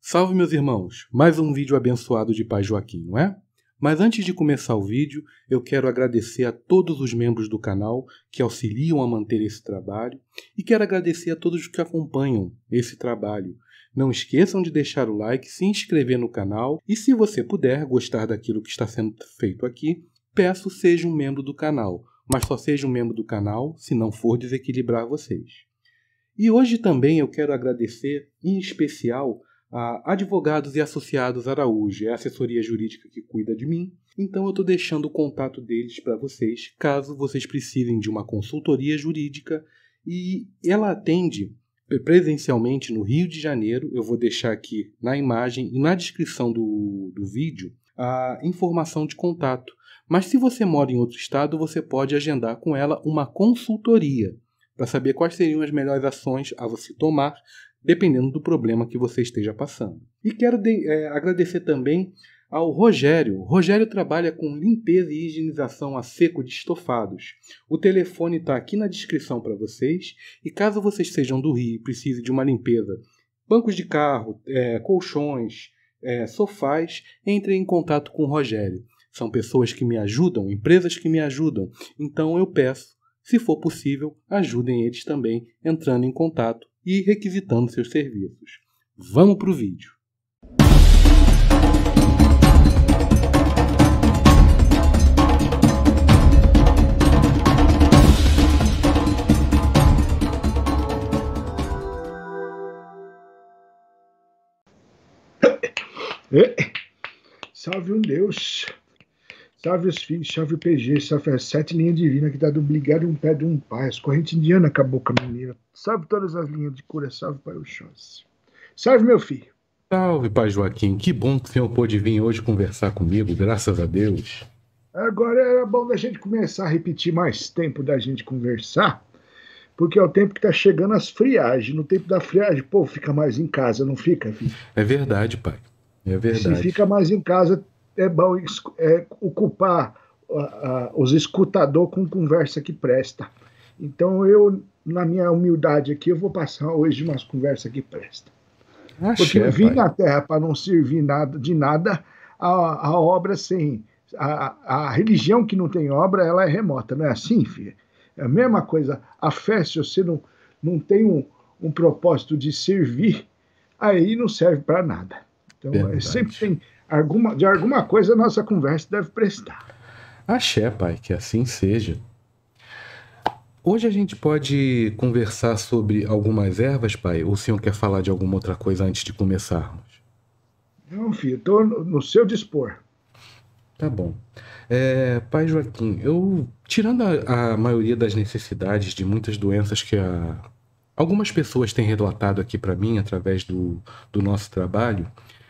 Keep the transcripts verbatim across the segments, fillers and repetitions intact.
Salve, meus irmãos! Mais um vídeo abençoado de Pai Joaquim, não é? Mas antes de começar o vídeo, eu quero agradecer a todos os membros do canal que auxiliam a manter esse trabalho e quero agradecer a todos os que acompanham esse trabalho. Não esqueçam de deixar o like, se inscrever no canal e, se você puder gostar daquilo que está sendo feito aqui, peço seja um membro do canal, mas só seja um membro do canal se não for desequilibrar vocês. E hoje também eu quero agradecer, em especial, a Advogados e Associados Araújo, é a assessoria jurídica que cuida de mim, então eu estou deixando o contato deles para vocês, caso vocês precisem de uma consultoria jurídica, e ela atende presencialmente no Rio de Janeiro. Eu vou deixar aqui na imagem e na descrição do, do vídeo a informação de contato, mas se você mora em outro estado, você pode agendar com ela uma consultoria, para saber quais seriam as melhores ações a você tomar, dependendo do problema que você esteja passando. E quero de, é, agradecer também ao Rogério. O Rogério trabalha com limpeza e higienização a seco de estofados. O telefone está aqui na descrição para vocês. E caso vocês sejam do Rio e precisem de uma limpeza, bancos de carro, é, colchões, é, sofás, entrem em contato com o Rogério. São pessoas que me ajudam, empresas que me ajudam. Então eu peço, se for possível, ajudem eles também entrando em contato e requisitando seus serviços. Vamos para o vídeo. Salve um Deus, salve os filhos, salve o P G, salve as sete linhas divinas que dá do obrigado um pé de um pai, as correntes indianas acabou com a menina, salve todas as linhas de cura, salve para o Oxóssi. Salve meu filho. Salve, Pai Joaquim, que bom que o senhor pôde vir hoje conversar comigo, graças a Deus. Agora era bom da gente começar a repetir mais tempo da gente conversar, porque é o tempo que tá chegando as friagens. No tempo da friagem, pô, fica mais em casa, não fica, filho? É verdade, pai. É verdade. Se fica mais em casa, é bom é, ocupar uh, uh, os escutadores com conversa que presta. Então eu, na minha humildade aqui, eu vou passar hoje umas conversas que prestam. Achei, porque eu vim pai. na Terra para não servir nada, de nada, a, a obra sem... A, a religião que não tem obra, ela é remota, não é assim, filho? É a mesma coisa. A fé, se você não, não tem um, um propósito de servir, aí não serve para nada. Então, é, sempre tem alguma, de alguma coisa a nossa conversa deve prestar. Axé, pai, que assim seja. Hoje a gente pode conversar sobre algumas ervas, pai? Ou o senhor quer falar de alguma outra coisa antes de começarmos? Não, filho, estou no, no seu dispor. Tá bom. É, pai Joaquim, eu, tirando a, a maioria das necessidades de muitas doenças que a, algumas pessoas têm relatado aqui para mim através do, do nosso trabalho,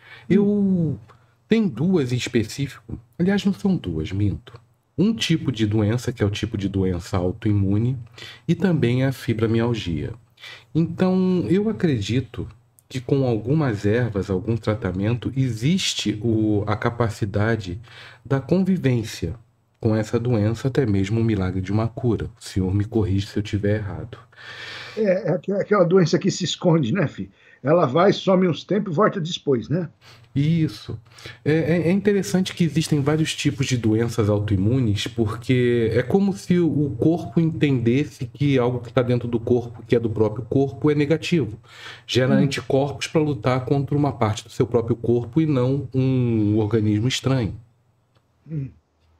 eu tenho duas em específico, aliás não são duas, minto. Um tipo de doença, que é o tipo de doença autoimune, e também a fibromialgia. Então, eu acredito que com algumas ervas, algum tratamento, existe o, a capacidade da convivência com essa doença, até mesmo o milagre de uma cura. O senhor me corrige se eu estiver errado. É, é aquela doença que se esconde, né, filho? Ela vai, some uns tempos e volta depois, né? Isso. É, é interessante que existem vários tipos de doenças autoimunes, porque é como se o corpo entendesse que algo que está dentro do corpo, que é do próprio corpo, é negativo. Gera hum. anticorpos para lutar contra uma parte do seu próprio corpo e não um organismo estranho. Hum.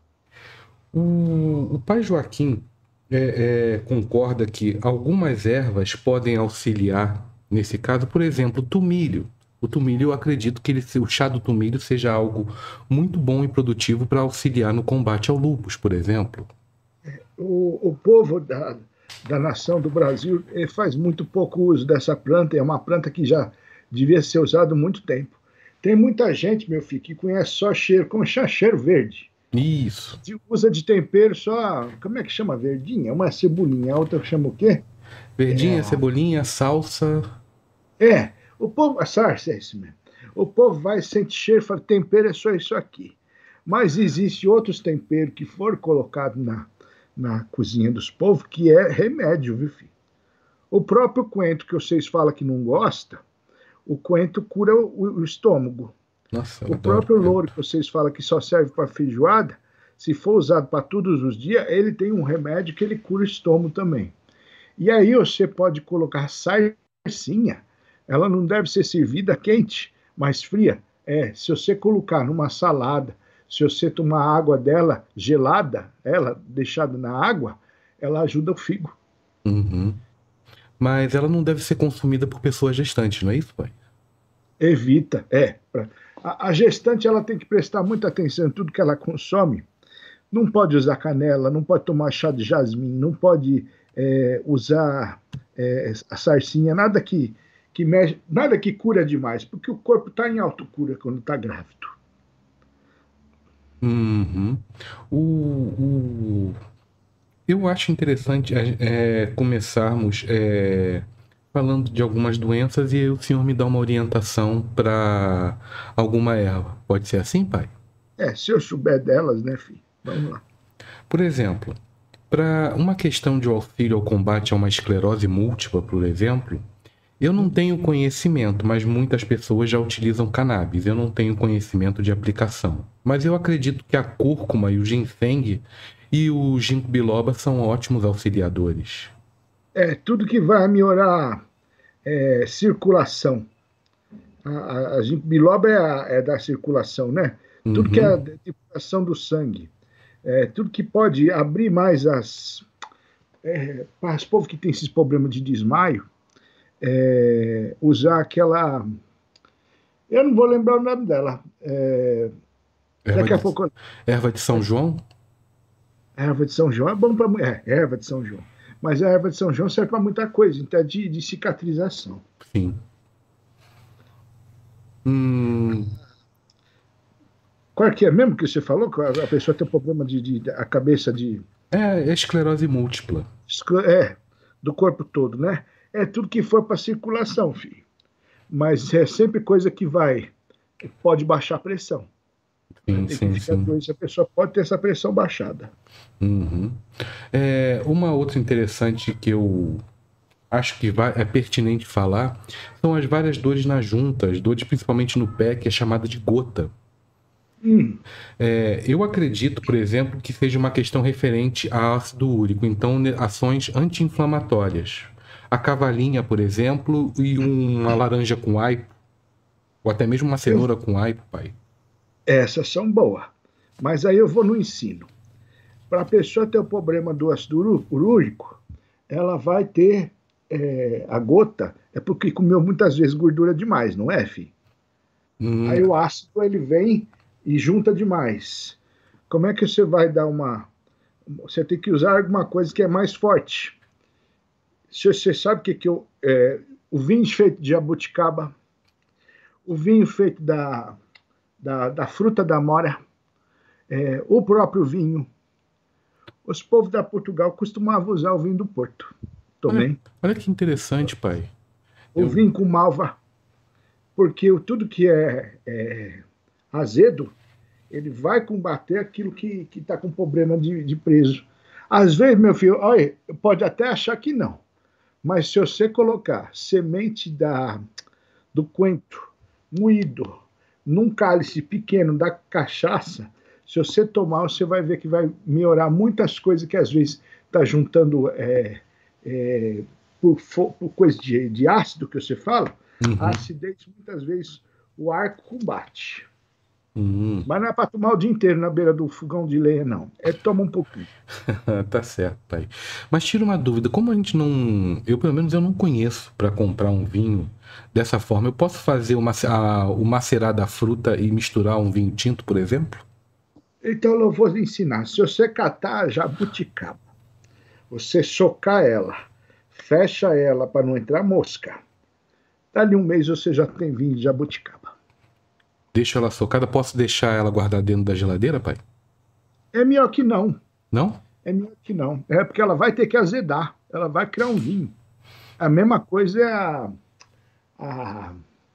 O, o pai Joaquim é, é, concorda que algumas ervas podem auxiliar nesse caso, por exemplo, o tomilho. O tomilho, eu acredito que ele, o chá do tomilho seja algo muito bom e produtivo para auxiliar no combate ao lúpus, por exemplo. O, o povo da, da nação do Brasil faz muito pouco uso dessa planta, é uma planta que já devia ser usada há muito tempo. Tem muita gente, meu filho, que conhece só cheiro, como chá cheiro verde. Isso. Se usa de tempero só, como é que chama verdinha? Uma cebolinha, a outra chama o quê? Verdinha, é... cebolinha, salsa... É, o povo, a sarça é isso mesmo. O povo vai, sente cheiro e fala, tempero é só isso aqui. Mas existe outros temperos que foram colocados na, na cozinha dos povos que é remédio, viu, filho? O próprio coentro que vocês falam que não gosta, O coentro cura o, o estômago. Nossa, eu O adoro próprio louro, coentro. que vocês falam que só serve para feijoada, se for usado para todos os dias, ele tem um remédio que ele cura o estômago também. E aí você pode colocar sarcinha, ela não deve ser servida quente, mas fria. É, se você colocar numa salada, se você tomar água dela gelada, ela deixada na água, ela ajuda o fígado. Uhum. Mas ela não deve ser consumida por pessoas gestantes, não é isso, pai? Evita, é. A, a gestante ela tem que prestar muita atenção em tudo que ela consome. Não pode usar canela, não pode tomar chá de jasmim, não pode é, usar é, a sarcinha, nada que, que mexe, nada que cura demais, porque o corpo está em autocura quando está grávido. Uhum. O, o- Eu acho interessante é, é, começarmos é, falando de algumas doenças e o senhor me dá uma orientação para alguma erva. Pode ser assim, pai? É, se eu souber delas, né, filho? Vamos lá. Por exemplo, para uma questão de auxílio ao combate a uma esclerose múltipla, por exemplo, eu não tenho conhecimento, mas muitas pessoas já utilizam cannabis. Eu não tenho conhecimento de aplicação. Mas eu acredito que a cúrcuma e o ginseng e o ginkgo biloba são ótimos auxiliadores. É, tudo que vai melhorar é, circulação. A, a, a ginkgo biloba é, a, é da circulação, né? Tudo que é a Uhum. circulação do sangue. É, tudo que pode abrir mais as... É, para os povos que têm esses problemas de desmaio, é, usar aquela... Eu não vou lembrar o nome dela. É, Erva daqui a de, pouco... erva de São João? A erva de São João é bom para... É, erva de São João. Mas a erva de São João serve para muita coisa, então é de, de cicatrização. Sim. Hum, Qual que é mesmo que você falou? Que a pessoa tem um problema de, de, de a cabeça de... é esclerose múltipla. É, do corpo todo, né? É tudo que for para circulação, filho. Mas é sempre coisa que vai... Pode baixar a pressão. Sim, Tem que sim, ficar sim. doente, a pessoa pode ter essa pressão baixada. Uhum. É, uma outra interessante que eu acho que vai, é pertinente falar são as várias dores nas juntas, dores principalmente no pé, que é chamada de gota. Hum, É, eu acredito, por exemplo, que seja uma questão referente a ácido úrico, então ne- ações anti-inflamatórias. A cavalinha, por exemplo, e uma laranja com aipo, ou até mesmo uma eu, cenoura com aipo, pai. essas são boas. Mas aí eu vou no ensino. Para a pessoa ter o problema do ácido úrico, ela vai ter é, a gota, é porque comeu muitas vezes gordura demais, não é, filho? Hum, Aí o ácido ele vem e junta demais. Como é que você vai dar uma... Você tem que usar alguma coisa que é mais forte. Se você sabe o que, que eu... É, o vinho feito de jabuticaba, o vinho feito da, da, da fruta da mora, é, o próprio vinho. Os povos da Portugal costumavam usar o vinho do Porto olha, também. olha que interessante, pai. O Eu, vinho com malva, porque tudo que é, é azedo, ele vai combater aquilo que está com problema de, de preso. Às vezes, meu filho, olha, pode até achar que não, mas se você colocar semente da, do coentro moído num cálice pequeno da cachaça, se você tomar, você vai ver que vai melhorar muitas coisas que às vezes está juntando é, é, por, por coisa de, de ácido que você fala, a uhum, acidez muitas vezes o arco combate. uhum. Mas não é para tomar o dia inteiro na beira do fogão de lenha, não. É toma um pouquinho. Tá certo, pai. Mas tira uma dúvida, como a gente não, eu pelo menos eu não conheço para comprar um vinho dessa forma, eu posso fazer o, mace- a- o macerar da fruta e misturar um vinho tinto, por exemplo? Então eu vou lhe ensinar. Se você catar a jabuticaba, você socar ela, fecha ela para não entrar mosca. Dali um mês você já tem vinho de jabuticaba. Deixo ela socada, posso deixar ela guardada dentro da geladeira, pai? É melhor que não. Não? É melhor que não. É porque ela vai ter que azedar. Ela vai criar um vinho. A mesma coisa é a, a,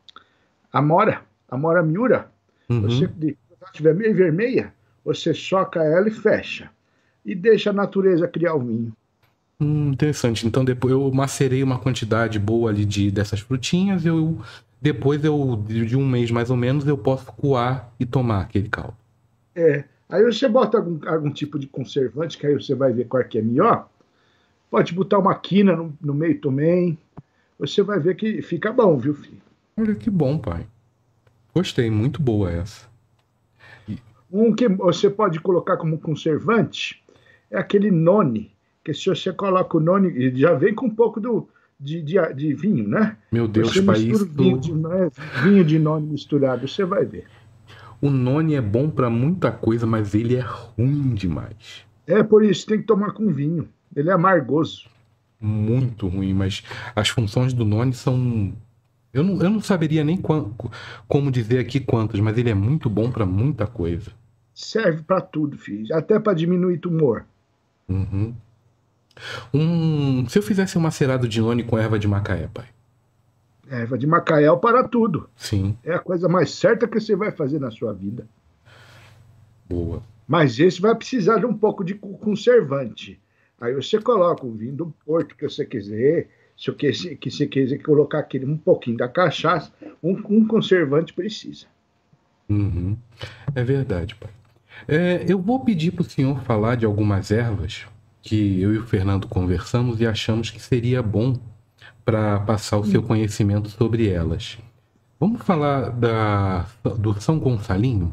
a mora. A mora miura. Você, Uhum. quando ela estiver meio vermelha, você soca ela e fecha. E deixa a natureza criar o vinho. Hum, interessante. Então depois eu macerei uma quantidade boa ali de dessas frutinhas, eu depois eu, de um mês mais ou menos, eu posso coar e tomar aquele caldo. É. Aí você bota algum, algum tipo de conservante, que aí você vai ver qual que é melhor. Pode botar uma quina no, no meio também. Você vai ver que fica bom, viu, filho? Olha que bom, pai. Gostei, muito boa essa. Um que você pode colocar como conservante é aquele noni, que se você coloca o noni, ele já vem com um pouco do, de, de, de vinho, né? Meu Deus, você pai, mistura isso... o vinho de, né, vinho de noni misturado, você vai ver. O noni é bom pra muita coisa, mas ele é ruim demais. É por isso, tem que tomar com vinho. Ele é amargoso. Muito ruim, mas as funções do noni são... Eu não, eu não saberia nem quant, como dizer aqui quantas, mas ele é muito bom pra muita coisa. Serve pra tudo, filho. Até pra diminuir tumor. Uhum. Um, se eu fizesse um macerado de noni com erva de macaé, pai? Erva de macaé para tudo. Sim. É a coisa mais certa que você vai fazer na sua vida. Boa. Mas esse vai precisar de um pouco de conservante. Aí você coloca um vinho do Porto que você quiser, se você, que você quiser colocar aquele, um pouquinho da cachaça, um, um conservante precisa. Uhum. É verdade, pai. É, eu vou pedir para o senhor falar de algumas ervas que eu e o Fernando conversamos e achamos que seria bom para passar o seu conhecimento sobre elas. Vamos falar da, do São Gonçalinho?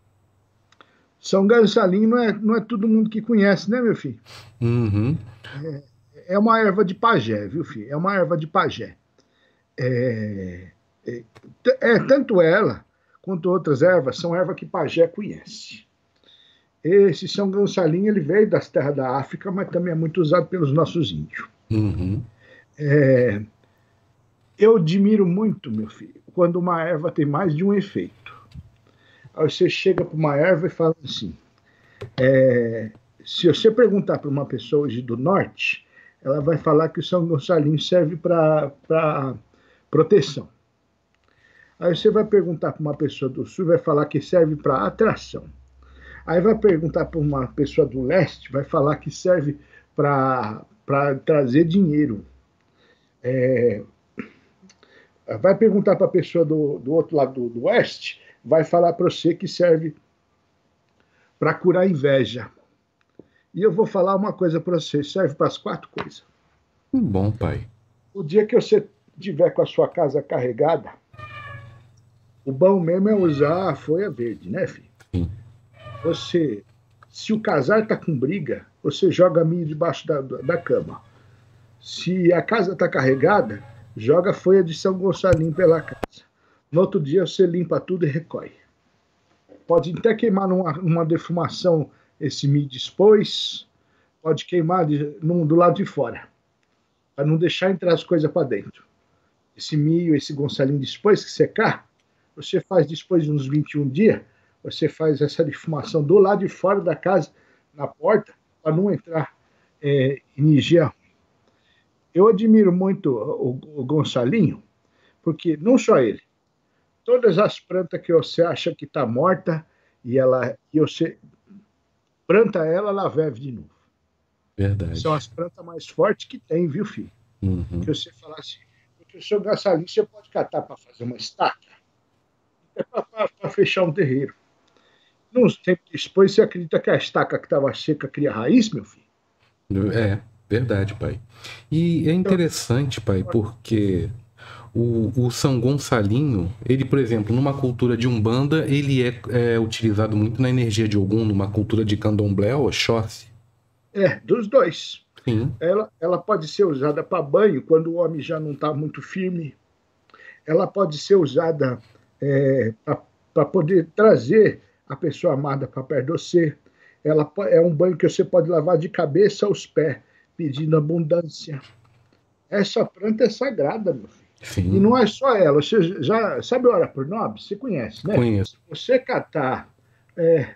São Gonçalinho não é, não é todo mundo que conhece, né, meu filho? Uhum. É, é uma erva de pajé, viu, filho? É uma erva de pajé. É, é, é tanto ela quanto outras ervas são ervas que pajé conhece. Esse São Gonçalinho ele veio das terras da África, mas também é muito usado pelos nossos índios. Uhum. É, eu admiro muito, meu filho, quando uma erva tem mais de um efeito. Aí você chega para uma erva e fala assim, é, se você perguntar para uma pessoa hoje do norte, ela vai falar que o São Gonçalinho serve para proteção. Aí você vai perguntar para uma pessoa do sul, vai falar que serve para atração. Aí vai perguntar para uma pessoa do leste, vai falar que serve para trazer dinheiro. É, vai perguntar para a pessoa do, do outro lado do, do oeste, vai falar para você que serve para curar inveja. E eu vou falar uma coisa para você, serve para as quatro coisas. Bom, pai. O dia que você tiver com a sua casa carregada, o bom mesmo é usar a folha verde, né, filho? Sim. Você, se o casar está com briga, você joga milho debaixo da, da cama. Se a casa está carregada, joga folha de São Gonçalinho pela casa. No outro dia você limpa tudo e recolhe. Pode até queimar numa, numa defumação esse milho depois, pode queimar de, num, do lado de fora, para não deixar entrar as coisas para dentro. Esse milho, esse Gonçalinho depois que secar, você faz depois de uns vinte e um dias, você faz essa defumação do lado de fora da casa, na porta, para não entrar é, energia. Eu admiro muito o, o Gonçalinho, porque não só ele, todas as plantas que você acha que está morta, e ela, e você planta ela, ela vive de novo. Verdade. São as plantas mais fortes que tem, viu, filho? Uhum. Que você fala assim, porque o seu Gonçalinho você pode catar para fazer uma estaca, é para fechar um terreiro. Não tempo depois, você acredita que a estaca que estava seca cria raiz, meu filho? É, verdade, pai. E é interessante, pai, porque o, o São Gonçalinho, ele, por exemplo, numa cultura de Umbanda, ele é, é utilizado muito na energia de Ogum, numa cultura de Candomblé ou Oxóssi. É, dos dois. Sim. Ela, ela pode ser usada para banho, quando o homem já não está muito firme. Ela pode ser usada é, para poder trazer a pessoa amada para perto de você. Ela é um banho que você pode lavar de cabeça aos pés, pedindo abundância. Essa planta é sagrada, meu filho. Sim. E não é só ela. Você já sabe a hora por nome? Você conhece, né? Conheço. Você catar é,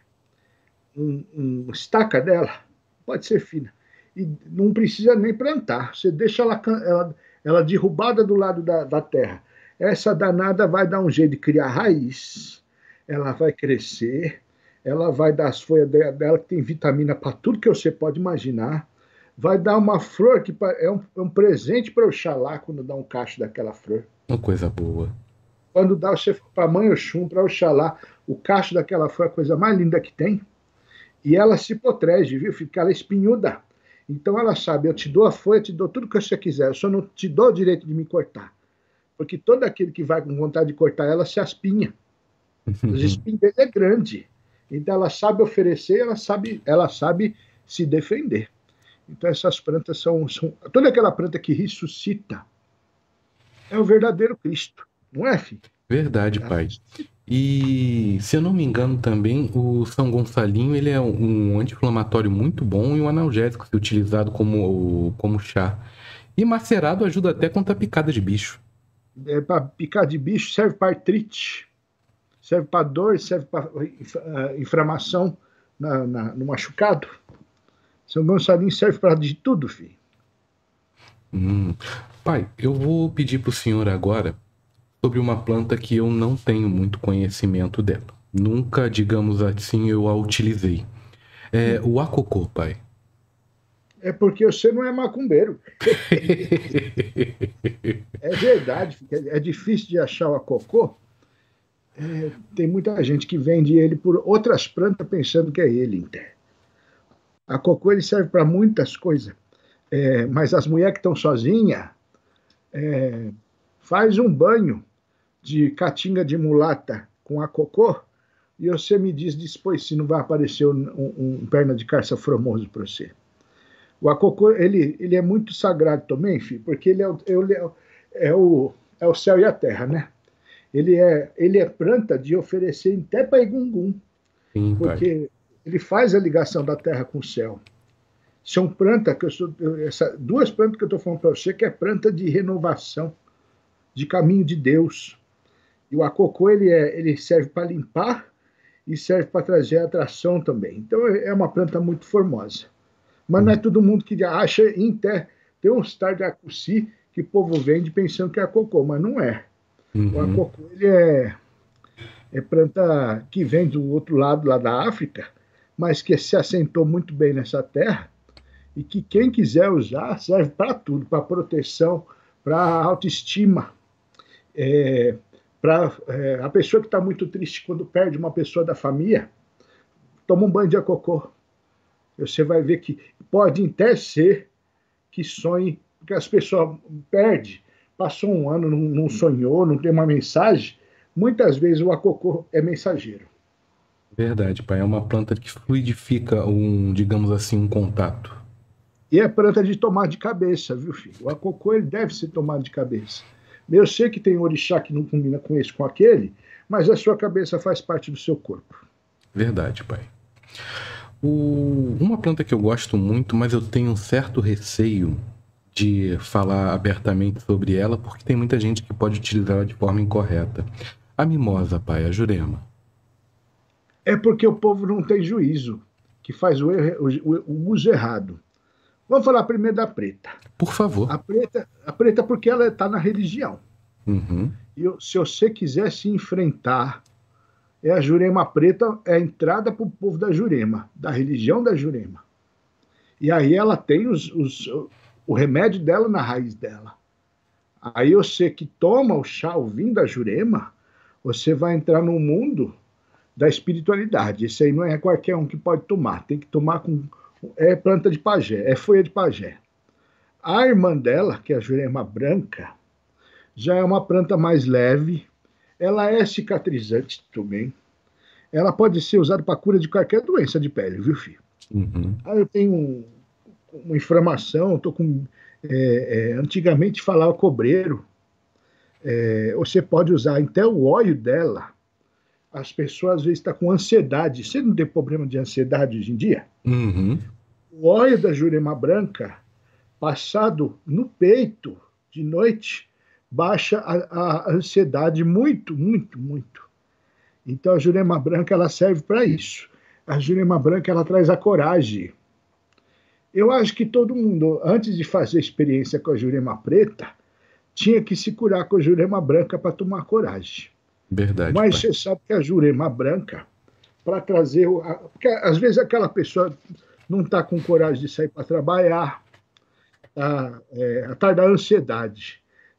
um, um estaca dela, pode ser fina. E não precisa nem plantar. Você deixa ela, ela, ela derrubada do lado da, da terra. Essa danada vai dar um jeito de criar raiz. Ela vai crescer. Ela vai dar as folhas dela, que tem vitamina para tudo que você pode imaginar. Vai dar uma flor que é um, é um presente para o Oxalá quando dá um cacho daquela flor. Uma coisa boa. Quando dá, você para a mãe Oxum, para Oxalá, o cacho daquela foi a coisa mais linda que tem. E ela se protege, viu? Fica ela espinhuda. Então ela sabe, eu te dou a folha, eu te dou tudo que você quiser, eu só não te dou o direito de me cortar. Porque todo aquele que vai com vontade de cortar ela se aspinha. Os espinhos dele é grande. Então ela sabe oferecer, ela sabe, ela sabe se defender. Então essas plantas são, são... Toda aquela planta que ressuscita é o verdadeiro Cristo, não é, filho? Verdade, pai. E, se eu não me engano também, o São Gonçalinho ele é um anti-inflamatório muito bom e um analgésico, se utilizado como, como chá. E macerado ajuda até contra a picada de bicho. É, para picar de bicho, serve para artrite, serve para dor, serve para inflamação na, na, no machucado. São Gonçalinho serve para de tudo, filho. Hum. Pai, eu vou pedir para o senhor agora sobre uma planta que eu não tenho muito conhecimento dela. Nunca, digamos assim, eu a utilizei. É o acocô, pai. É porque você não é macumbeiro. É verdade, é difícil de achar o acocô. É, tem muita gente que vende ele por outras plantas pensando que é ele. A cocô ele serve para muitas coisas, é, mas as mulheres que estão sozinhas, é, faz um banho de catinga de mulata com a cocô e você me diz depois se não vai aparecer um, um, um perna de carça formoso para você. O acocô ele, ele é muito sagrado também, filho, porque ele é o, ele é, é, o, é o céu e a terra, né? Ele é, ele é planta de oferecer até para Egungun, Sim, porque pai. ele faz a ligação da terra com o céu. São plantas, que eu sou, essa, duas plantas que eu estou falando para você, que é planta de renovação, de caminho de Deus. E o acocô ele, é, ele serve para limpar e serve para trazer atração também. Então é uma planta muito formosa. Mas não é todo mundo que acha em terra. Tem uns tardacuci que o povo vende pensando que é acocô, mas não é. Uhum. O acocô ele é, é planta que vem do outro lado lá da África, mas que se assentou muito bem nessa terra e que quem quiser usar serve para tudo, para proteção, para autoestima. É, para é, a pessoa que está muito triste quando perde uma pessoa da família, toma um banho de acocô. Você vai ver que pode até ser que sonhe, porque as pessoas perdem, passou um ano, não, não sonhou, não tem uma mensagem. Muitas vezes o acocô é mensageiro. Verdade, pai. É uma planta que fluidifica um, digamos assim, um contato. E é planta de tomar de cabeça, viu, filho? O acocô ele deve ser tomado de cabeça. Eu sei que tem orixá que não combina com esse, com aquele, mas a sua cabeça faz parte do seu corpo. Verdade, pai. O... Uma planta que eu gosto muito, mas eu tenho um certo receio de falar abertamente sobre ela, porque tem muita gente que pode utilizá-la de forma incorreta. A mimosa, pai, a jurema. É porque o povo não tem juízo, que faz o, erro, o, o uso errado. Vamos falar primeiro da preta. Por favor. A preta, a preta porque ela está na religião. Uhum. E se você quiser se enfrentar, é a Jurema Preta, é a entrada para o povo da Jurema, da religião da Jurema. E aí ela tem os, os, o remédio dela na raiz dela. Aí você que toma o chá, o vinho da Jurema, você vai entrar no mundo da espiritualidade. Esse aí não é qualquer um que pode tomar, tem que tomar com... É planta de pajé, é folha de pajé. A irmã dela, que é a Jurema Branca, já é uma planta mais leve, ela é cicatrizante também. Ela pode ser usada para cura de qualquer doença de pele, viu, filho? Uhum. Ah, eu tenho um, uma inflamação, estou com... É, é, antigamente falava cobreiro. É, você pode usar até o óleo dela. As pessoas às vezes estão com ansiedade. Você não tem problema de ansiedade hoje em dia? Uhum. O óleo da Jurema Branca, passado no peito de noite, baixa a, a ansiedade muito, muito, muito. Então a Jurema Branca ela serve para isso. A Jurema Branca ela traz a coragem. Eu acho que todo mundo, antes de fazer experiência com a Jurema Preta, tinha que se curar com a Jurema Branca para tomar coragem. Verdade. Mas pai. você sabe que a Jurema Branca, para trazer... A, porque às vezes aquela pessoa não está com coragem de sair para trabalhar, está é, tá da ansiedade.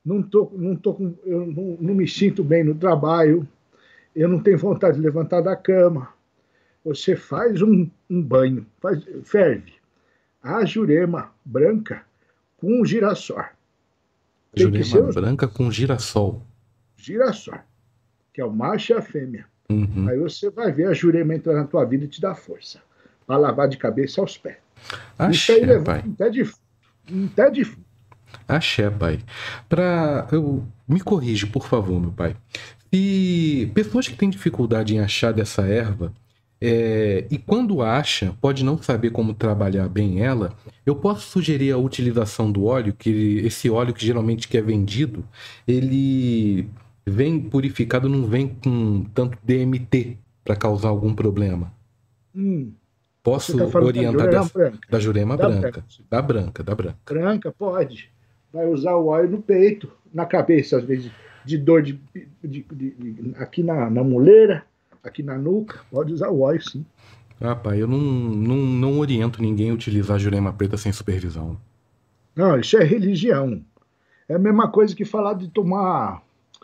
não, tô, não, tô com, eu não, não me sinto bem no trabalho, eu não tenho vontade de levantar da cama. Você faz um, um banho, faz, ferve a jurema branca com girassol. Tem que Jurema ser os branca com girassol. girassol, que é o macho e a fêmea. Uhum. Aí você vai ver a jurema entrar na tua vida e te dar força para lavar de cabeça aos pés. Axé, Isso aí levanta pai. um pé de um pé de Axé, pai. Pra... Eu... Me corrige, por favor, meu pai. E pessoas que têm dificuldade em achar dessa erva, é... e quando acha, pode não saber como trabalhar bem ela, eu posso sugerir a utilização do óleo, que esse óleo que geralmente que é vendido, ele vem purificado, não vem com tanto D M T para causar algum problema. Hum, Posso tá orientar da jurema dessa... branca. Da jurema Da branca. branca. Da branca, da branca. Branca, pode. Vai usar o óleo no peito, na cabeça, às vezes, de dor de, de, de, de aqui na, na moleira, aqui na nuca. Pode usar o óleo, sim. Ah, pai, eu não, não, não oriento ninguém a utilizar jurema preta sem supervisão. Não, isso é religião. É a mesma coisa que falar de tomar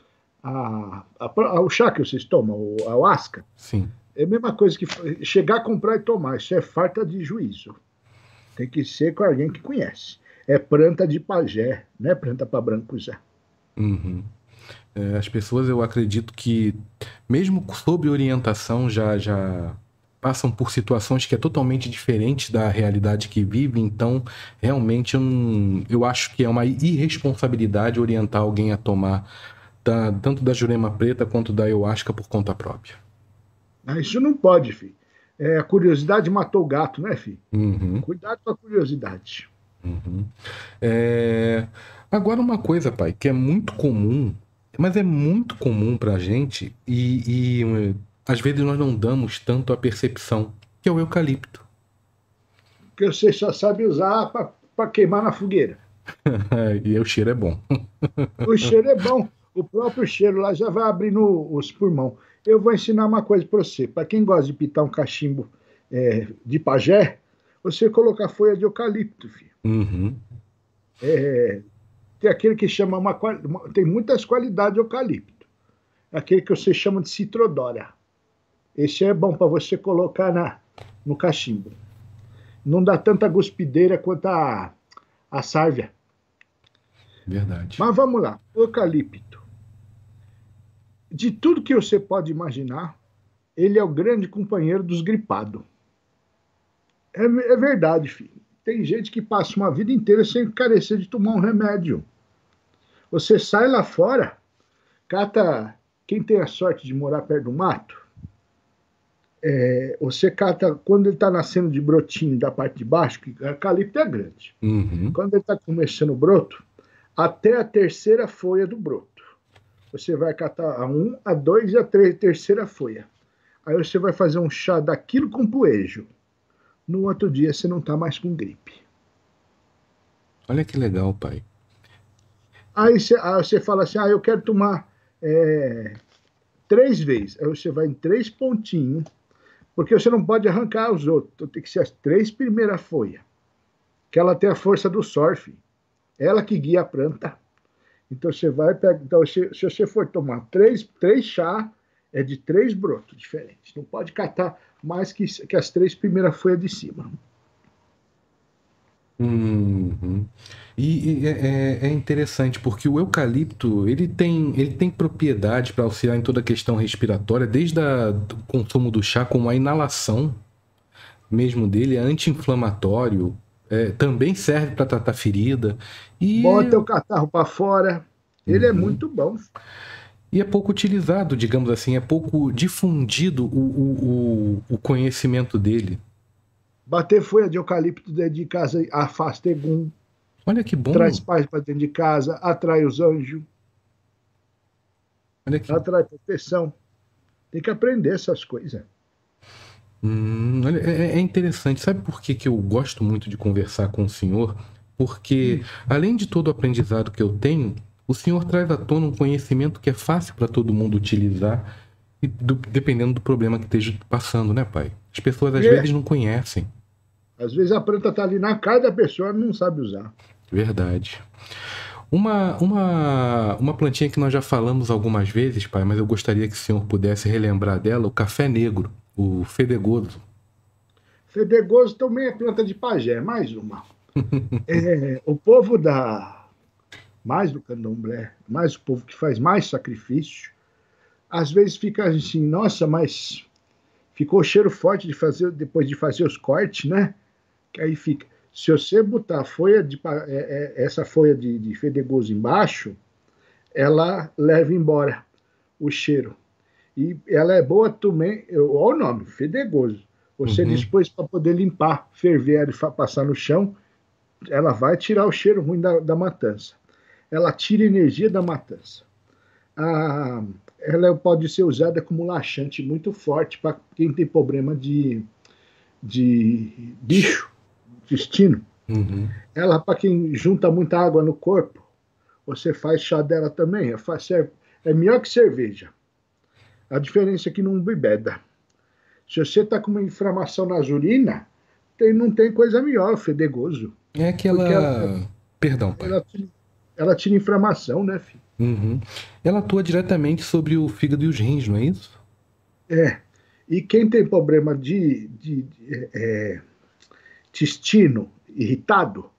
a, a, a, o chá que vocês tomam, o ayahuasca. Sim. É a mesma coisa que chegar a comprar e tomar. Isso é falta de juízo. Tem que ser com alguém que conhece. É planta de pajé, não é planta para branco usar. Uhum. É, as pessoas, eu acredito que, mesmo sob orientação, já, já passam por situações que é totalmente diferente da realidade que vive. Então, realmente, eu, não, eu acho que é uma irresponsabilidade orientar alguém a tomar da, tanto da jurema preta quanto da ayahuasca por conta própria. Isso não pode, filho. É, a curiosidade matou o gato, né, filho? Uhum. Cuidado com a curiosidade. Uhum. É... Agora, uma coisa, pai, que é muito comum, mas é muito comum pra gente, e, e às vezes nós não damos tanto a percepção, que é o eucalipto. Que você só sabe usar para queimar na fogueira. E o cheiro é bom. O cheiro é bom. O próprio cheiro lá já vai abrindo os pulmão. Eu vou ensinar uma coisa para você. Para quem gosta de pitar um cachimbo é, de pajé, você colocar folha de eucalipto, filho. Uhum. É, tem aquele que chama uma, tem muitas qualidades de eucalipto. Aquele que você chama de citrodora. Esse é bom para você colocar na, no cachimbo. Não dá tanta guspideira quanto a, a sálvia. Verdade. Mas vamos lá, eucalipto. De tudo que você pode imaginar, ele é o grande companheiro dos gripados. É, é verdade, filho. Tem gente que passa uma vida inteira sem carecer de tomar um remédio. Você sai lá fora, cata... Quem tem a sorte de morar perto do mato, é, você cata, quando ele está nascendo de brotinho da parte de baixo, que eucalipto é grande. Uhum. Quando ele está começando o broto, até a terceira folha do broto. Você vai catar a um, a dois e a três, terceira folha. Aí você vai fazer um chá daquilo com poejo. No outro dia você não está mais com gripe. Olha que legal, pai. Aí você, aí você fala assim, ah, eu quero tomar é, três vezes. Aí você vai em três pontinhos, porque você não pode arrancar os outros. Então tem que ser as três primeiras folhas. Que ela tem a força do surf. Ela que guia a planta. Então você vai pegar. Então, se, se você for tomar três, três chá, é de três brotos diferentes. Não pode catar mais que, que as três primeiras folhas de cima. Uhum. E, e é, é interessante porque o eucalipto ele tem, ele tem propriedade para auxiliar em toda a questão respiratória, desde a, do consumo do chá, como a inalação mesmo dele, é anti-inflamatório. É, também serve para tratar ferida. E... Bota o catarro para fora. Ele uhum. é muito bom. E é pouco utilizado, digamos assim, é pouco difundido o, o, o, o conhecimento dele. Bater folha de eucalipto dentro de casa afasta egum. Olha que bom. Traz paz para dentro de casa, atrai os anjos. Olha que... Atrai proteção. Tem que aprender essas coisas. Hum, olha, é, é interessante. Sabe por que, que eu gosto muito de conversar com o senhor? Porque, hum. além de todo o aprendizado que eu tenho, o senhor traz à tona um conhecimento que é fácil para todo mundo utilizar, e do, dependendo do problema que esteja passando, né, pai? As pessoas às é. vezes não conhecem. Às vezes a planta está ali na cara da pessoa e não sabe usar. Verdade. Uma, uma, uma plantinha que nós já falamos algumas vezes, pai, mas eu gostaria que o senhor pudesse relembrar dela, o café negro, o fedegoso. Fedegoso também é planta de pajé, mais uma. É, o povo da mais do candomblé, mais o povo que faz mais sacrifício, às vezes fica assim, nossa, mas ficou cheiro forte de fazer depois de fazer os cortes, né? Que aí fica. Se você botar a folha de, é, é, essa folha de, de fedegoso embaixo, ela leva embora o cheiro. E ela é boa também, olha o nome, fedegoso. Você Uhum. dispôs para poder limpar, ferver e passar no chão, ela vai tirar o cheiro ruim da, da matança. Ela tira a energia da matança. Ah, ela pode ser usada como laxante muito forte para quem tem problema de, de bicho, intestino. Uhum. Ela, para quem junta muita água no corpo, você faz chá dela também. É, é melhor que cerveja. A diferença é que não bebeda. Se você está com uma inflamação nas urinas, tem, não tem coisa melhor, fedegoso. É aquela... Porque ela, Perdão, pai. ela, ela tira inflamação, né, filho? Uhum. Ela atua diretamente sobre o fígado e os rins, não é isso? É. E quem tem problema de, de, de é, intestino irritado,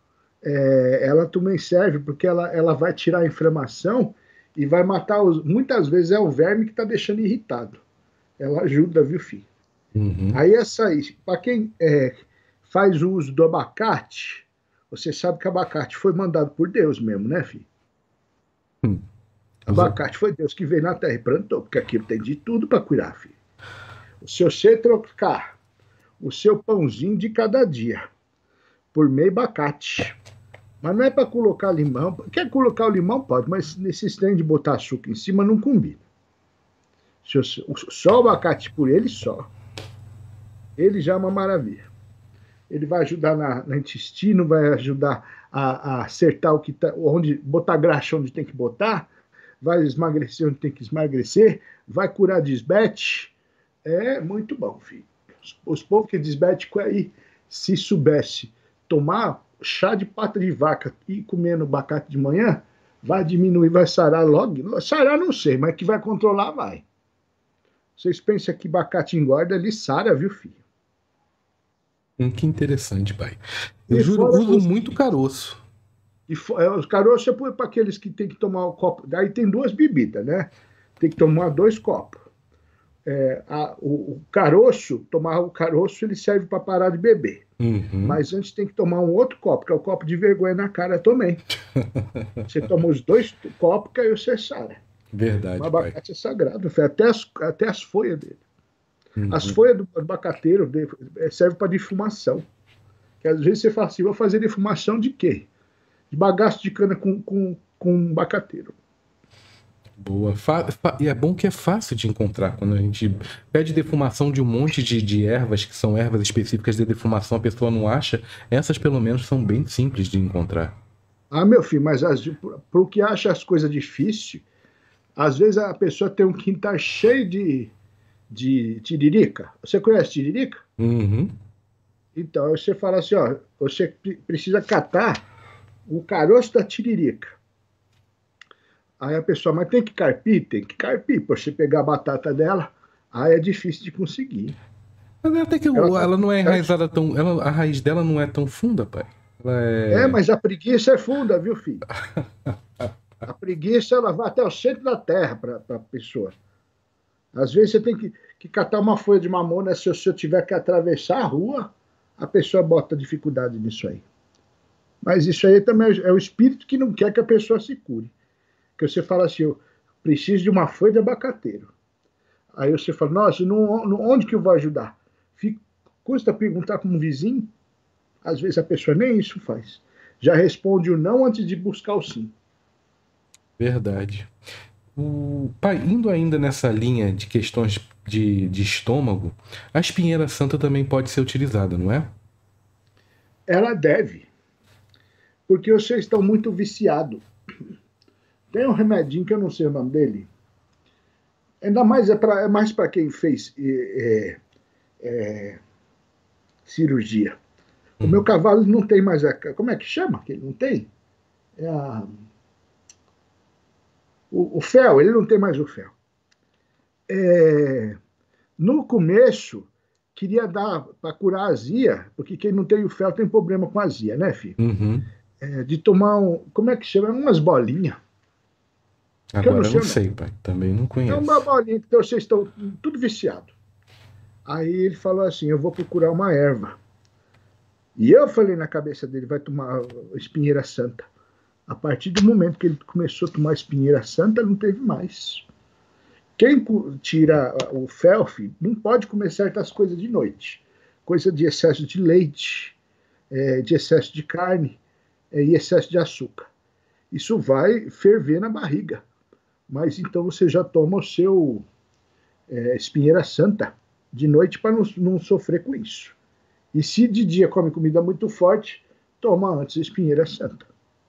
é, ela também serve, porque ela, ela vai tirar a inflamação e vai matar, os, muitas vezes é o verme que está deixando irritado. Ela ajuda, viu, filho? Uhum. Aí essa aí, para quem é, faz uso do abacate, você sabe que abacate foi mandado por Deus mesmo, né, filho? Hum. Abacate foi Deus que veio na terra e plantou, porque aquilo tem de tudo para curar, filho. Se você trocar o seu pãozinho de cada dia por meio abacate, mas não é para colocar limão, quer colocar o limão pode, mas nesse trem de botar açúcar em cima não combina. Só o abacate por ele só, ele já é uma maravilha. Ele vai ajudar na, no intestino, vai ajudar a, a acertar o que tá, onde botar graxa onde tem que botar, vai emagrecer onde tem que emagrecer, vai curar diabetes. É muito bom, filho. Os, os povos que é diabético aí, se soubesse tomar chá de pata de vaca e comendo abacate de manhã, vai diminuir, vai sarar logo. Sarar não sei, mas que vai controlar, vai. Vocês pensam que abacate engorda, ele sara, viu, filho? Hum, que interessante, pai. Eu E juro, fora uso os, muito caroço. e for, os caroços é para aqueles que tem que tomar o copo. Daí tem duas bebidas, né? Tem que tomar dois copos. É, a, o, o caroço, tomar o caroço, ele serve para parar de beber. Uhum. Mas antes tem que tomar um outro copo, que é o copo de vergonha na cara também. Você toma os dois copos, que aí você sara. Verdade, O abacate pai. é sagrado, até as, até as folhas dele. Uhum. As folhas do abacateiro servem para defumação. Que às vezes você fala assim, vou fazer defumação de quê? De bagaço de cana com, com, com abacateiro. Boa. Fa fa e é bom que é fácil de encontrar. Quando a gente pede defumação de um monte de, de ervas, que são ervas específicas de defumação, a pessoa não acha. Essas, pelo menos, são bem simples de encontrar. Ah, meu filho, mas para o que acha as coisas difíceis, às vezes a pessoa tem um quintal cheio de, de tiririca. Você conhece tiririca? Uhum. Então, aí você fala assim, ó, você precisa catar o caroço da tiririca. Aí a pessoa, mas tem que carpir? Tem que carpir. Para você pegar a batata dela, aí é difícil de conseguir. Mas até que Ela, o, tá, ela não é enraizada tão... Ela, a raiz dela não é tão funda, pai. Ela é, é... mas a preguiça é funda, viu, filho? A preguiça, ela vai até o centro da terra para a pessoa. Às vezes você tem que, que catar uma folha de mamona, se você tiver que atravessar a rua, a pessoa bota dificuldade nisso aí. Mas isso aí também é o espírito que não quer que a pessoa se cure. Que você fala assim, eu preciso de uma folha de abacateiro. Aí você fala, nossa, não, não, onde que eu vou ajudar? Fica, custa perguntar como um vizinho? Às vezes a pessoa nem isso faz. Já responde o não antes de buscar o sim. Verdade. O... Pai, indo ainda nessa linha de questões de, de estômago, a espinheira santa também pode ser utilizada, não é? Ela deve. Porque vocês estão muito viciados. Tem um remedinho que eu não sei o nome dele. Ainda mais é, pra, é mais para quem fez é, é, cirurgia. O Hum. meu cavalo não tem mais a... Como é que chama? Que ele não tem? é a, o, o fel, ele não tem mais o fel. É, no começo, queria dar para curar a azia, porque quem não tem o fel tem problema com azia, né, filho? Uhum. É, de tomar um, como é que chama? Umas bolinhas, que eu não Agora eu sei não o nome. sei, pai. Também não É uma conheço. bolinha que vocês estão tudo viciado. Aí ele falou assim, eu vou procurar uma erva. E eu falei na cabeça dele, vai tomar espinheira santa. A partir do momento que ele começou a tomar espinheira santa, não teve mais. Quem tira o fel, filho, não pode comer certas coisas de noite. Coisa de excesso de leite, é, de excesso de carne é, e excesso de açúcar. Isso vai ferver na barriga. Mas então você já toma o seu é, espinheira santa de noite para não, não sofrer com isso. E se de dia come comida muito forte, toma antes a espinheira santa.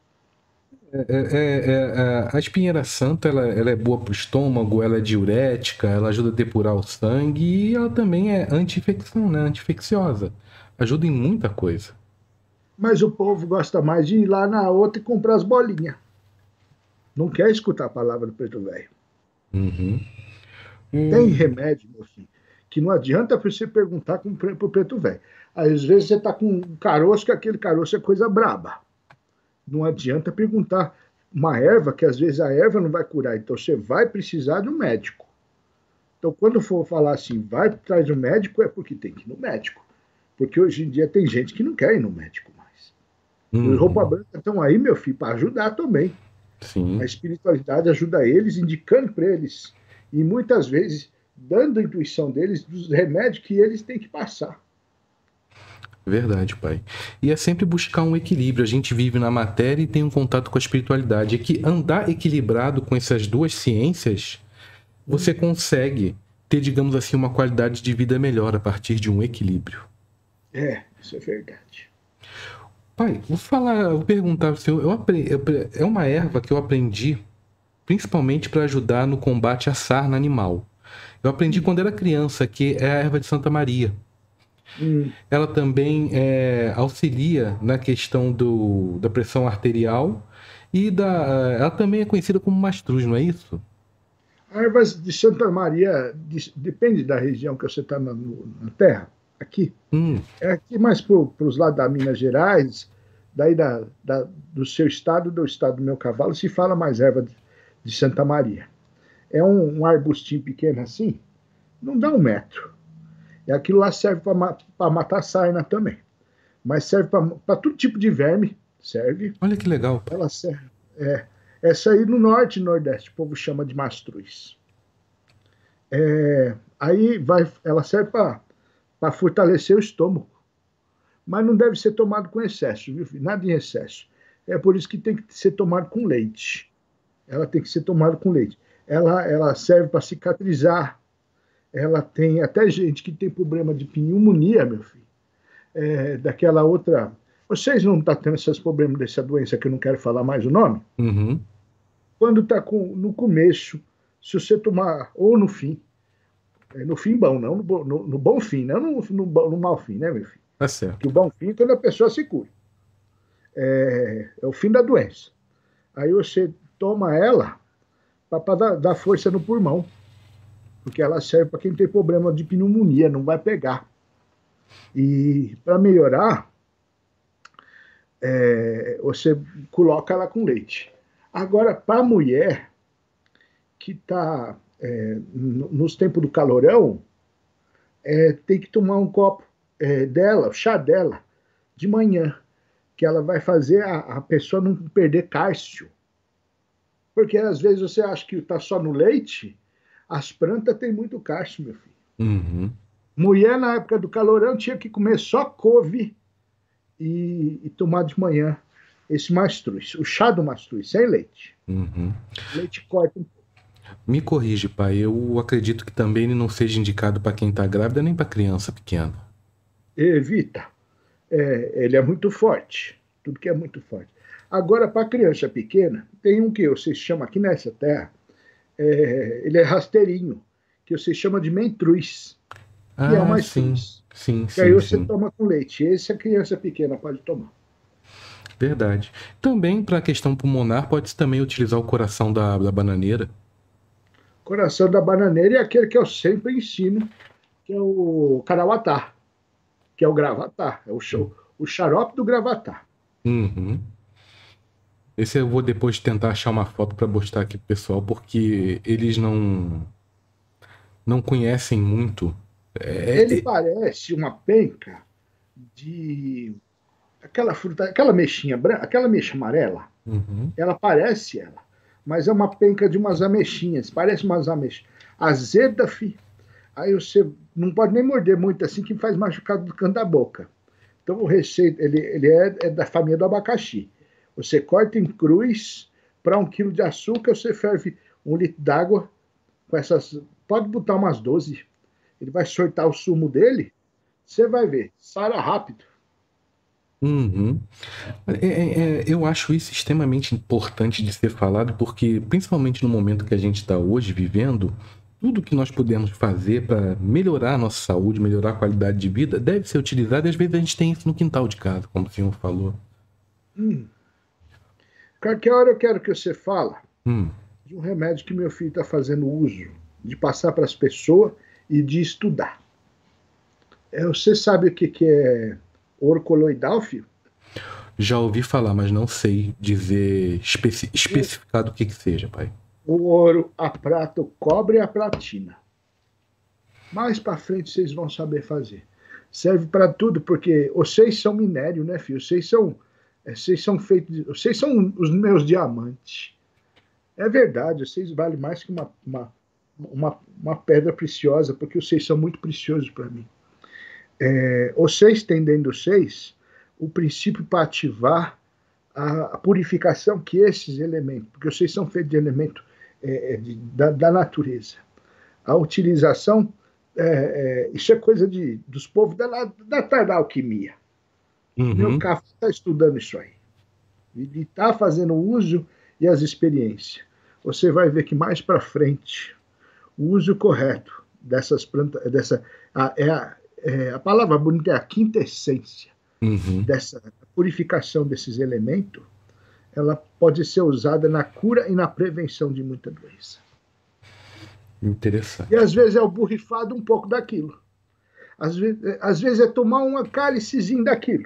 É, é, é, a espinheira santa, ela, ela é boa para o estômago, ela é diurética, ela ajuda a depurar o sangue e ela também é anti-infecção, né? Anti-infecciosa. Ajuda em muita coisa. Mas o povo gosta mais de ir lá na outra e comprar as bolinhas. Não quer escutar a palavra do preto velho. Uhum. Tem Hum. remédio, meu filho, que não adianta você perguntar para o preto velho. Às vezes você está com um caroço, que aquele caroço é coisa braba. Não adianta perguntar uma erva, que às vezes a erva não vai curar. Então você vai precisar de um médico. Então, quando for falar assim, vai atrás do médico, é porque tem que ir no médico. Porque hoje em dia tem gente que não quer ir no médico mais. E os roupa Uhum. branca estão aí, meu filho, para ajudar também. A Sim, espiritualidade ajuda eles, indicando para eles. E muitas vezes dando a intuição deles dos remédios que eles têm que passar. verdade, pai. E é sempre buscar um equilíbrio. A gente vive na matéria e tem um contato com a espiritualidade. É que andar equilibrado com essas duas ciências, você consegue ter, digamos assim, uma qualidade de vida melhor a partir de um equilíbrio. É, isso é verdade. Pai, vou falar, vou perguntar para o senhor. Eu aprendi, é uma erva que eu aprendi principalmente para ajudar no combate à sarna animal. Eu aprendi quando era criança, que é a erva de Santa Maria. Hum. Ela também é, auxilia na questão do, da pressão arterial e da, ela também é conhecida como mastruz, não é isso? A erva de Santa Maria de, depende da região que você está na, na terra. Aqui. Hum, É aqui mais para os lados da Minas Gerais, daí da, da, do seu estado, do estado do meu cavalo, se fala mais erva de, de Santa Maria. É um, um arbustinho pequeno assim, não dá um metro. E aquilo lá serve para matar sarna também. Mas serve para todo tipo de verme, serve. olha que legal, pai. Ela serve. É, essa aí no norte e nordeste, o povo chama de mastruz. É, aí vai, ela serve para fortalecer o estômago. Mas não deve ser tomado com excesso, viu, filho? Nada em excesso. É por isso que tem que ser tomado com leite. Ela tem que ser tomada com leite. Ela, ela serve para cicatrizar. Ela tem até gente que tem problema de pneumonia, meu filho. É, daquela outra. Vocês não estão tá tendo esses problemas dessa doença que eu não quero falar mais o nome? Uhum. Quando está no começo, se você tomar, ou no fim, no fim bom, não no, no, no bom fim, não no, no, no mau fim, né, meu filho? Tá Que o certo. bom fim é quando a pessoa se cura. É, é o fim da doença. Aí você toma ela para dar, dar força no pulmão, porque ela serve para quem tem problema de pneumonia, não vai pegar. E para melhorar, é, você coloca ela com leite. Agora, para a mulher que está é, nos tempos do calorão, é, tem que tomar um copo é, dela, o chá dela, de manhã, que ela vai fazer a, a pessoa não perder cálcio. Porque às vezes você acha que está só no leite, as plantas têm muito cálcio, meu filho. Uhum. Mulher, na época do calorão, tinha que comer só couve e, e tomar de manhã esse mastruz, o chá do mastruz, sem leite. Uhum. Leite corta um pouco. Me corrige, pai. Eu acredito que também ele não seja indicado para quem está grávida nem para criança pequena. Evita. É, ele é muito forte. Tudo que é muito forte. Agora, para criança pequena, tem um que vocês chamam aqui nessa terra, é, ele é rasteirinho, que você chama de mentruz, que é o Ah, sim. mastruz. Sim, Que aí sim, você sim. toma com leite. Esse a criança pequena pode tomar. Verdade. Também, para a questão pulmonar, pode-se também utilizar o coração da, da bananeira. Coração da bananeira é aquele que eu sempre ensino, que é o carauatá, que é o gravatá, é o, show, o xarope do gravatá. Uhum. Esse eu vou depois tentar achar uma foto para mostrar aqui pro pessoal, porque eles não não conhecem muito. É, Ele é... parece uma penca de aquela fruta, aquela mexinha branca, aquela mexa amarela. Uhum. Ela parece ela, mas é uma penca de umas ameixinhas, parece umas ameixas. Azeda, fi. Aí você não pode nem morder muito assim, que faz machucado do canto da boca. Então o recheio, ele, ele é, é da família do abacaxi. Você corta em cruz, para um quilo de açúcar, você ferve um litro d'água com essas. Pode botar umas doze. Ele vai soltar o sumo dele, você vai ver, sara rápido. Uhum. É, é, é, eu acho isso extremamente importante de ser falado, porque principalmente no momento que a gente está hoje vivendo, tudo que nós podemos fazer para melhorar a nossa saúde, melhorar a qualidade de vida, deve ser utilizado, e às vezes a gente tem isso no quintal de casa, como o senhor falou. Hum. Qualquer hora eu quero que você fale Hum. de um remédio que meu filho está fazendo uso, de passar para as pessoas e de estudar. É, você sabe o que, que é ouro coloidal, filho? Já ouvi falar, mas não sei dizer especi especificado o que que seja, pai. O ouro, a prata, o cobre e a platina. Mais para frente vocês vão saber fazer. Serve para tudo, porque vocês são minério, né, filho? Vocês são, vocês são feitos, de, vocês são os meus diamantes. É verdade, vocês valem mais que uma, uma, uma, uma pedra preciosa, porque vocês são muito preciosos para mim. É, vocês têm dentro de vocês o princípio para ativar a, a purificação que esses elementos, porque vocês são feitos de elementos é, de, da, da natureza. A utilização, é, é, isso é coisa de, dos povos da, da, da alquimia. Uhum. Meu café está estudando isso aí. Ele está fazendo uso e as experiências. Você vai ver que mais para frente, o uso correto dessas plantas, dessa, a, é a, é, a palavra bonita é a quintessência uhum. dessa purificação desses elementos, ela pode ser usada na cura e na prevenção de muita doença. Interessante. E às vezes é o borrifado um pouco daquilo. Às vezes, às vezes é tomar uma cálicezinho daquilo.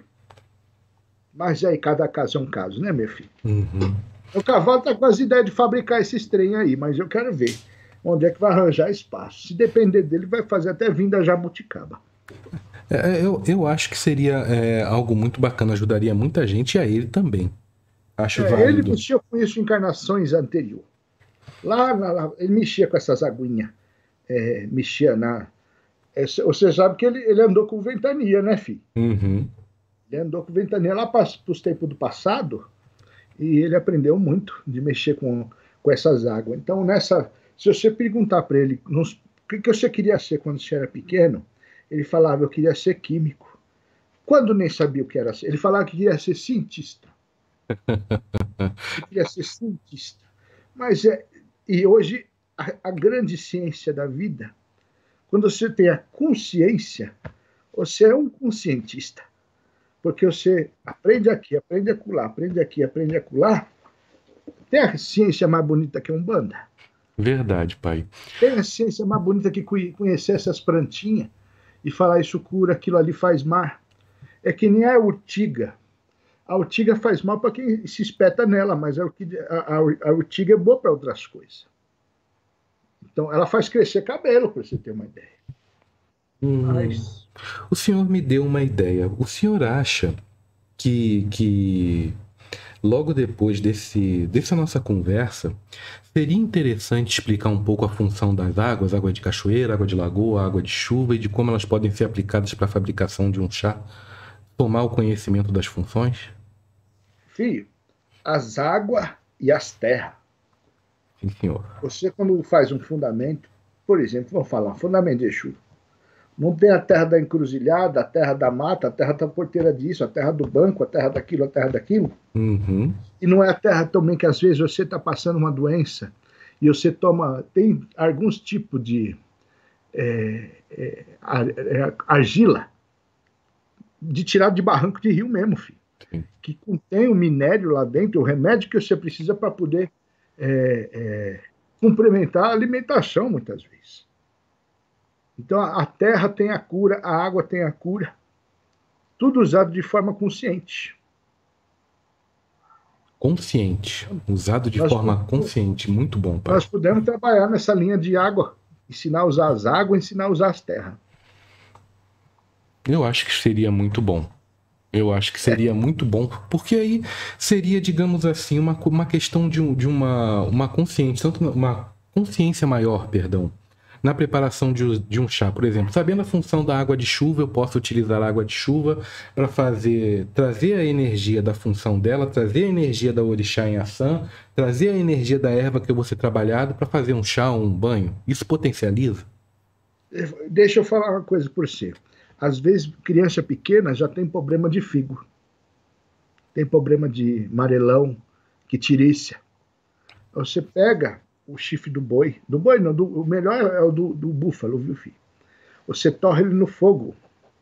Mas aí cada caso é um caso, né, meu filho? Uhum. O cavalo está com as ideias de fabricar esses trem aí, mas eu quero ver onde é que vai arranjar espaço. Se depender dele, vai fazer até vir da jabuticaba. É, eu, eu acho que seria é, algo muito bacana, ajudaria muita gente, e a ele também. Acho é, válido. Ele mexia com isso em encarnações anteriores. Lá, lá, lá, ele mexia com essas aguinhas. É, mexia na... É, você sabe que ele, ele andou com ventania, né, filho? Uhum. Ele andou com ventania lá para os tempos do passado, e ele aprendeu muito de mexer com, com essas águas. Então, nessa, se você perguntar para ele nos, o que, que você queria ser quando você era pequeno, ele falava, eu queria ser químico. Quando nem sabia o que era ser, ele falava que queria ser cientista. Ele queria ser cientista. Mas é, e hoje, a, a grande ciência da vida, quando você tem a consciência, você é um conscientista. Porque você aprende aqui, aprende acolá, aprende aqui, aprende acolá. Tem a ciência mais bonita que a Umbanda? Verdade, pai. Tem a ciência mais bonita que conhecer essas plantinhas e falar isso cura, aquilo ali faz mal. É que nem a urtiga. A urtiga faz mal para quem se espeta nela, mas a, urtiga, a, a urtiga é boa para outras coisas. Então, ela faz crescer cabelo, para você ter uma ideia. Hum. Mas... O senhor me deu uma ideia. O senhor acha que, que logo depois desse, dessa nossa conversa, seria interessante explicar um pouco a função das águas, água de cachoeira, água de lagoa, água de chuva, e de como elas podem ser aplicadas para a fabricação de um chá? Tomar o conhecimento das funções? Filho, as águas e as terras. Sim, senhor. Você, quando faz um fundamento, por exemplo, vamos falar, fundamento de Exu. Não tem a terra da encruzilhada, a terra da mata, a terra da porteira disso, a terra do banco, a terra daquilo, a terra daquilo. Uhum. E não é a terra também que às vezes você está passando uma doença e você toma, tem alguns tipos de é, é, ar, é, argila de tirar de barranco de rio mesmo, filho. Sim. que contém o minério lá dentro, o remédio que você precisa para poder é, é, complementar a alimentação, muitas vezes. Então, a terra tem a cura, a água tem a cura, tudo usado de forma consciente. Consciente, usado de Nós, forma consciente, muito bom, pai. nós podemos trabalhar nessa linha de água, ensinar a usar as águas, ensinar a usar as terras. Eu acho que seria muito bom. Eu acho que seria é. muito bom, porque aí seria, digamos assim, uma, uma questão de, um, de uma, uma consciência, tanto uma consciência maior, perdão, na preparação de, de um chá. Por exemplo, sabendo a função da água de chuva, eu posso utilizar a água de chuva para fazer, trazer a energia da função dela, trazer a energia da orixá em ação, trazer a energia da erva que eu vou ser trabalhado para fazer um chá ou um banho. Isso potencializa? Deixa eu falar uma coisa por você. Às vezes, criança pequena já tem problema de figo, tem problema de amarelão, quitirícia. Você pega o chifre do boi, do boi não, do, o melhor é o do, do búfalo, viu, filho? Você torra ele no fogo,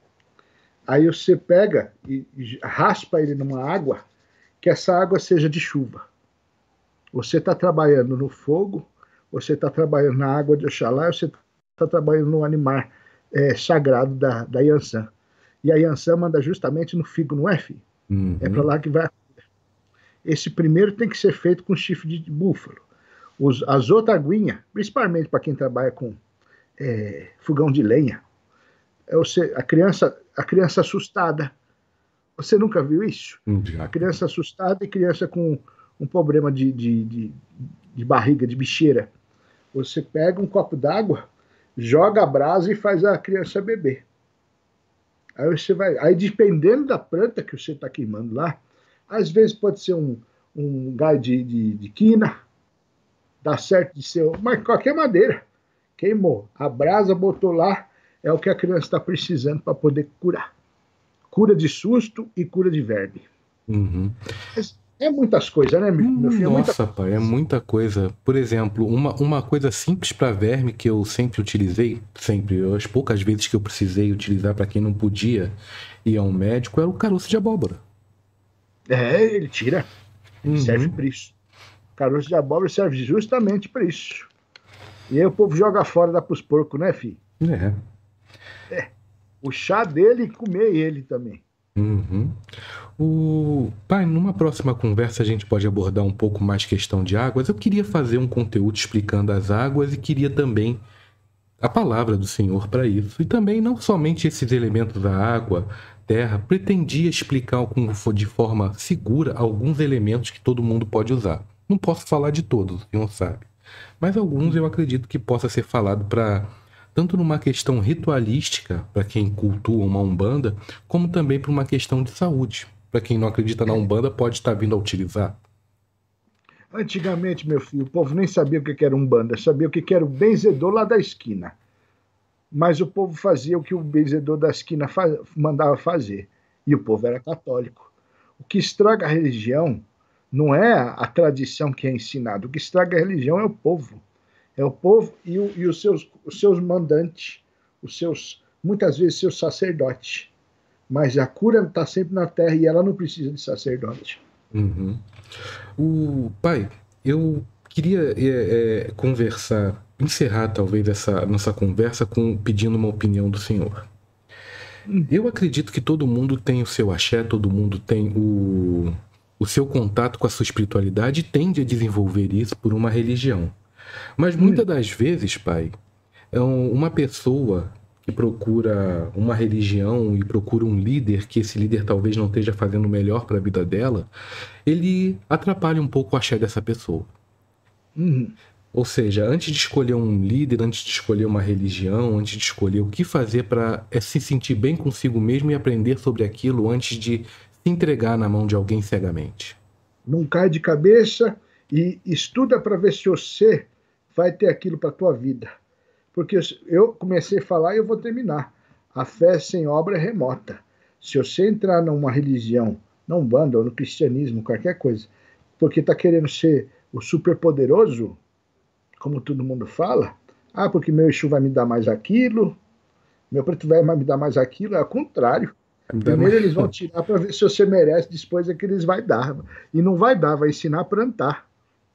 aí você pega e, e raspa ele numa água, que essa água seja de chuva. Você está trabalhando no fogo, você está trabalhando na água de Oxalá, você está trabalhando no animal é, sagrado da, da Yansan. E a Yansan manda justamente no figo, não é, filho? Uhum. É para lá que vai. Esse primeiro tem que ser feito com chifre de búfalo. Os, as outras aguinhas, principalmente para quem trabalha com é, fogão de lenha, é você, a, criança, a criança assustada. Você nunca viu isso? Uhum. A criança assustada e criança com um problema de, de, de, de barriga, de bicheira. Você pega um copo d'água, joga a brasa e faz a criança beber. Aí você vai. Aí, dependendo da planta que você está queimando lá, às vezes pode ser um, um galho de, de, de quina, dá certo de ser. Mas qualquer madeira. Queimou. A brasa botou lá, é o que a criança está precisando para poder curar. Cura de susto e cura de verme. Uhum. Mas é muitas coisas, né, meu hum, filho? É nossa, muita... pai, é muita coisa. Por exemplo, uma, uma coisa simples para verme que eu sempre utilizei, sempre, as poucas vezes que eu precisei utilizar para quem não podia ir a um médico, era o caroço de abóbora. É, ele tira. Ele uhum. serve para isso. O caroço de abóbora serve justamente para isso. E aí o povo joga fora, dá para os porcos, né, filho? É. É. O chá dele e comer ele também. Uhum. O... Pai, numa próxima conversa a gente pode abordar um pouco mais questão de águas. Eu queria fazer um conteúdo explicando as águas e queria também a palavra do Senhor para isso. E também não somente esses elementos da água, terra, pretendia explicar de forma segura alguns elementos que todo mundo pode usar. Não posso falar de todos, o Senhor sabe. Mas alguns eu acredito que possa ser falado para... tanto numa questão ritualística, para quem cultua uma umbanda, como também para uma questão de saúde. Para quem não acredita na umbanda, pode estar vindo a utilizar. Antigamente, meu filho, o povo nem sabia o que era umbanda, sabia o que era o benzedor lá da esquina. Mas o povo fazia o que o benzedor da esquina faz, mandava fazer. E o povo era católico. O que estraga a religião não é a tradição que é ensinada, o que estraga a religião é o povo. É o povo e, o, e os, seus, os seus mandantes, os seus, muitas vezes seus sacerdotes. Mas a cura está sempre na terra e ela não precisa de sacerdote. Uhum. O pai, eu queria é, é, conversar, encerrar talvez essa nossa conversa com, pedindo uma opinião do senhor. Hum. Eu acredito que todo mundo tem o seu axé, todo mundo tem o, o seu contato com a sua espiritualidade e tende a desenvolver isso por uma religião. Mas muitas das vezes, pai, é uma pessoa que procura uma religião e procura um líder, que esse líder talvez não esteja fazendo o melhor para a vida dela, ele atrapalha um pouco o axé dessa pessoa. Uhum. Ou seja, antes de escolher um líder, antes de escolher uma religião, antes de escolher o que fazer para é, se sentir bem consigo mesmo e aprender sobre aquilo antes de se entregar na mão de alguém cegamente. Não cai de cabeça e estuda para ver se você vai ter aquilo para a tua vida. Porque eu comecei a falar e eu vou terminar. A fé sem obra é remota. Se você entrar numa religião, na Umbanda ou no cristianismo, qualquer coisa, porque está querendo ser o superpoderoso, como todo mundo fala, ah, porque meu Exu vai me dar mais aquilo, meu preto velho vai me dar mais aquilo, é ao contrário. Primeiro eles vão tirar para ver se você merece, depois é que eles vão dar. E não vai dar, vai ensinar a plantar.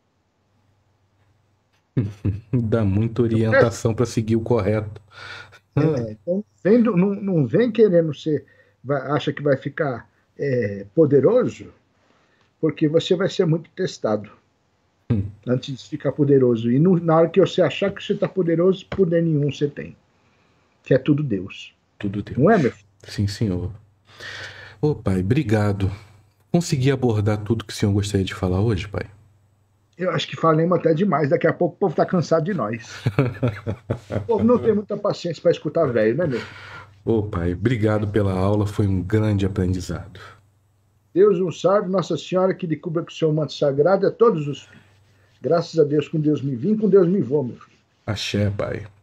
Dá muita orientação para seguir o correto. É, então, vendo, não, não vem querendo ser, vai, acha que vai ficar é, poderoso, porque você vai ser muito testado hum. antes de ficar poderoso. E no, na hora que você achar que você está poderoso, poder nenhum você tem. Que é tudo Deus. Tudo Deus. Não é, meu filho? Sim, senhor. Ô, pai, obrigado. Consegui abordar tudo que o senhor gostaria de falar hoje, pai? Eu acho que falamos até demais. Daqui a pouco o povo está cansado de nós. O povo não tem muita paciência para escutar velho, né, meu? Ô, pai, obrigado pela aula. Foi um grande aprendizado. Deus nos salve, Nossa Senhora, que lhe cubra com o seu manto sagrado a todos os filhos. Graças a Deus, com Deus me vim, com Deus me vou, meu filho. Axé, pai.